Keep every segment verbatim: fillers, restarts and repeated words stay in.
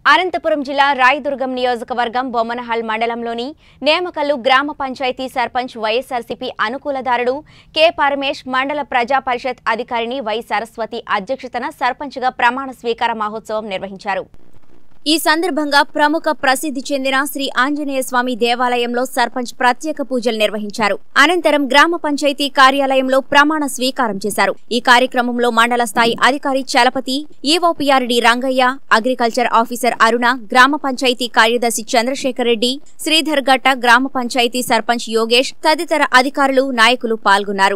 అనంతపురం జిల్లా రాయదుర్గం నియోజకవర్గం బొమ్మనహల్ మండలంలోని నేమకల్లు గ్రామ పంచాయతీ సర్పంచ్ వైఎస్ఆర్సీపీ అనుకూలదారుడు కె పరమేష్ మండల ప్రజా పరిషత్ అధికారిని వై సరస్వతి అధ్యక్షతన సర్పంచ్గా ప్రమాణ స్వీకార మహోత్సవం నిర్వహించారు। ఈ సందర్భంగా ప్రముఖ ప్రసిద్ధి చెందిన శ్రీ ఆంజనేయ స్వామి దేవాలయంలో సర్పంచ్ ప్రత్యేక పూజలు నిర్వహించారు। అనంతరం గ్రామ పంచాయతీ కార్యాలయంలో ప్రమాణ స్వీకారం చేశారు। ఈ కార్యక్రమంలో మండల స్థాయి అధికారి Chalapathi, EOPRD Rangaiah, agriculture officer Aruna, గ్రామ పంచాయతీ కార్యదర్శి చంద్రశేఖర్ రెడ్డి, శ్రీధర్ గట్ట, గ్రామ పంచాయతీ సర్పంచ్ యోగేష్ తదితర అధికారులు, నాయకులు పాల్గొన్నారు।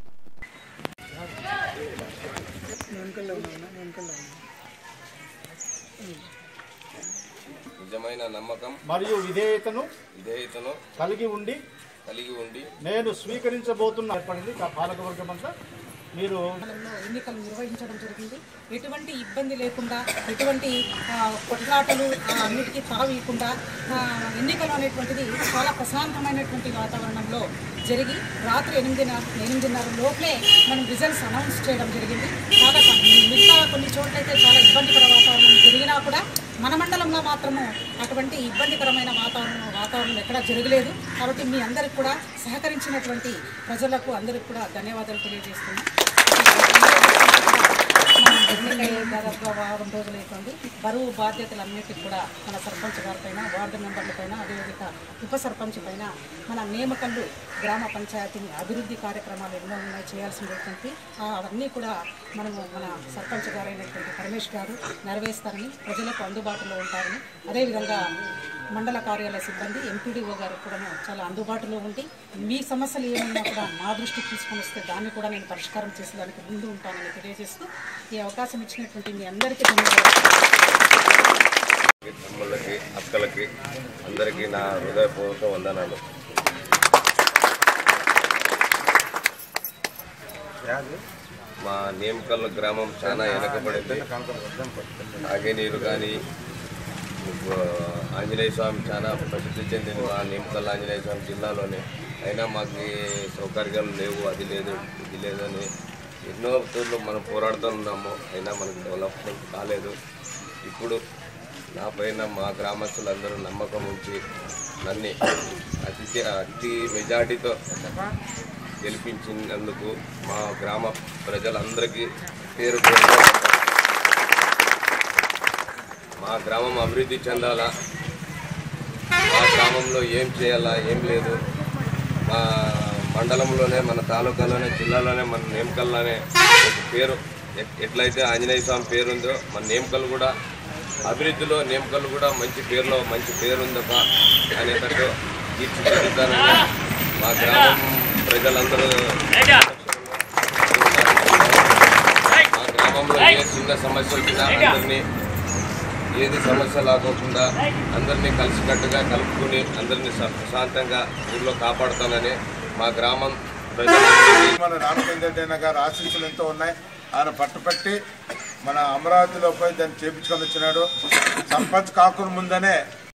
నిజమైన నమ్మకం మరియు విధేయతను విధేయతను కలిగి ఉండి కలిగి ఉండి నేను స్వీకరించబోతున్న ఏర్పడింది పాలకవర్గం అంతా మీరు ఎన్నికలు నిర్వహించడం జరిగింది। ఎటువంటి ఇబ్బంది లేకుండా, ఎటువంటి కొట్లాటలు అన్నిటికీ తావీయకుండా ఎన్నికలు అనేటువంటిది చాలా ప్రశాంతమైనటువంటి వాతావరణంలో జరిగి రాత్రి ఎనిమిదిన్నర ఎనిమిదిన్నర లోపలే మనం రిజల్ట్స్ అనౌన్స్ చేయడం జరిగింది। చాలా మిగతా కొన్ని చోట్లయితే చాలా ఇబ్బందికర వాతావరణం జరిగినా కూడా మన మండలంలో మాత్రము అటువంటి ఇబ్బందికరమైన వాతావరణం వాతావరణం ఎక్కడా జరగలేదు। కాబట్టి మీ అందరికి కూడా సహకరించినటువంటి ప్రజలకు అందరికి కూడా ధన్యవాదాలు తెలియజేస్తున్నాం। దాదాపుగా వారం రోజులైతుంది। బరువు బాధ్యతలన్నిటికీ కూడా మన సర్పంచ్ గారిపైన, వార్డు మెంబర్ల పైన, అదేవిధంగా ఉప సర్పంచ్ పైన మన నేమకల్లు గ్రామ పంచాయతీ అభివృద్ధి కార్యక్రమాలు ఎన్నో ఉన్నాయి చేయాల్సినటువంటి అవన్నీ కూడా మనము మన సర్పంచ్ గారు అయినటువంటి పరమేష్ గారు నెరవేరుస్తారని, ప్రజలకు అందుబాటులో ఉంటారని, అదేవిధంగా మండల కార్యాలయ సిబ్బంది ఎంపీడీఓ గారు కూడా చాలా అందుబాటులో ఉండి మీ సమస్యలు ఏమైనా కూడా మా దృష్టికి తీసుకొని వస్తే దాన్ని కూడా నేను పరిష్కారం చేసేదానికి ముందు ఉంటానని తెలియజేస్తూ ఈ అవకాశం ఇచ్చినటువంటి మీ అందరికీ ధన్యవాదాలు। తమ్ముళ్ళకి, అక్కలకి అందరికీ నా హృదయపూర్వక వందనాలు। మా నేమకల్లు గ్రామం చాలా వెనకబడింది। తాగే నీరు కానీ ఆంజనేయ స్వామి చాలా ప్రసిద్ధి చెందింది మా నేమకల్లు ఆంజనేయ స్వామి జిల్లాలోనే। అయినా మాకు సౌకర్యాలు లేవు, అది లేదు ఇది లేదని ఎన్నో తూర్లు మనం పోరాడుతూ ఉన్నాము, అయినా మనకు డెవలప్మెంట్ కాలేదు। ఇప్పుడు నా పైన మా గ్రామస్తులందరూ నమ్మకం ఉంచి నన్ను అతి అతి మెజార్టీతో గెలిపించినందుకు మా గ్రామ ప్రజలందరికీ పేరు మా గ్రామం అభివృద్ధి చెందాలా, మా గ్రామంలో ఏం చేయాలా ఏం లేదు, మా మండలంలోనే, మన తాలూకాలోనే, జిల్లాలోనే, మన నేమకల్లోనే ఒక పేరు ఎట్లయితే ఆంజనేయ స్వామి పేరు ఉందో మన నేమకల్ కూడా అభివృద్ధిలో నేమకల్ కూడా మంచి పేరులో మంచి పేరు ఉందప్ప అనేటట్టు తీర్చిదిద్దుతానని మా గ్రామం ప్రజలందరూ మా గ్రామంలో ఏ చిన్న సమస్య వచ్చినా అందరినీ ఏది సమస్య లేకోకుండా అందరినీ కలిసికట్టుగా కలుపుకుని అందరినీ ప్రశాంతంగా ఊళ్ళో కాపాడుతానని మా గ్రామం ప్రజలందరికీ మన రామచంద్ర గారు ఆశీస్సులు ఎంతో ఉన్నాయి। ఆయన పట్టుపట్టి మన అమరావతిలో పోయి దాన్ని చేపించుకొని వచ్చినాడు। సర్పంచ్ కాకుండా ముందనే